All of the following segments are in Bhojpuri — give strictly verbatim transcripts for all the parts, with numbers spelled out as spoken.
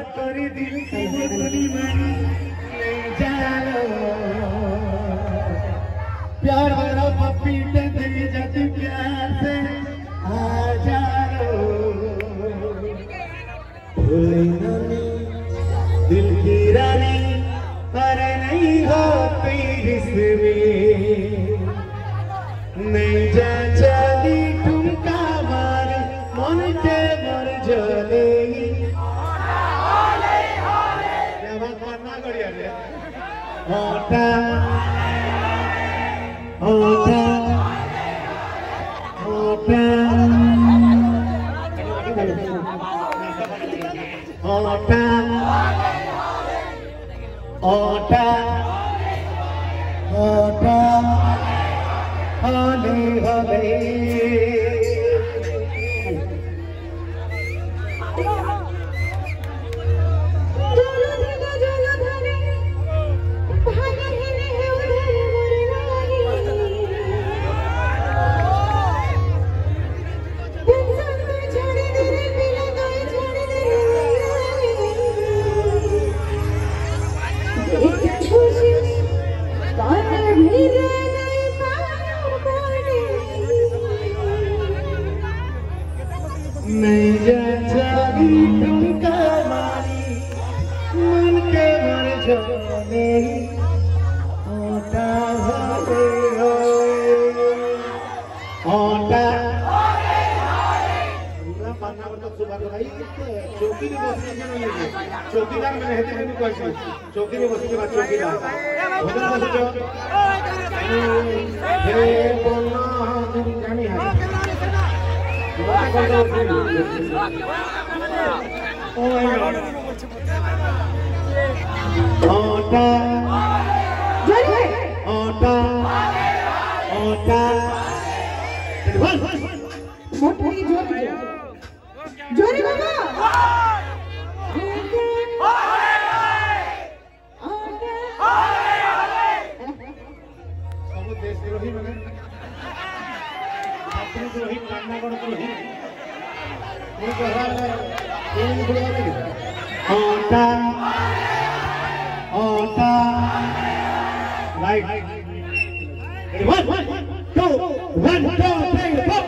करी दिल की मुरली मनी ले जालो प्यार वाला पप्पी दे दे जाती प्यार से आ जालो भूले नानी दिल की रानी अरे नहीं होती इसमें नहीं जा चली ठुमका मारे मन के मर जले क्या बात मानना गड़िया रे होता होता होता होता होता होता होले होले नहीं जागी ठुमका मारी मन के मर जाने होता होले होता पूरा पाना पर तो सुबह भाई चौकी में बसने के नहीं है चौकीदार में रहते हैं कोई चौकी में बसने के बाद चौकीदार उधर बस जो हे बोलना जानी है होता होता होता मोटी जोरी जोरी बाबा सब देश द्रोही बने द्रोही कान्नागढ़ द्रोही होता होता right one two one two three four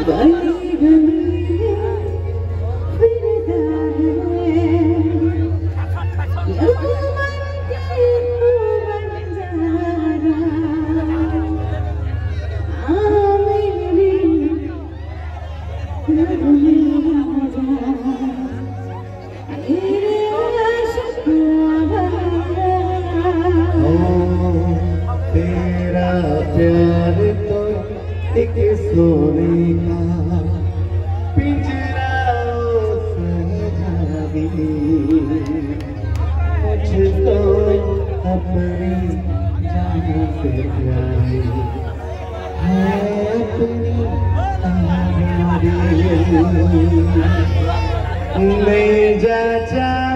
गली गली फिरता है तेरा प्यार तो एक सोने का पिंजरा मुझको अपनी जान से प्यारी है अपनी ले जा जा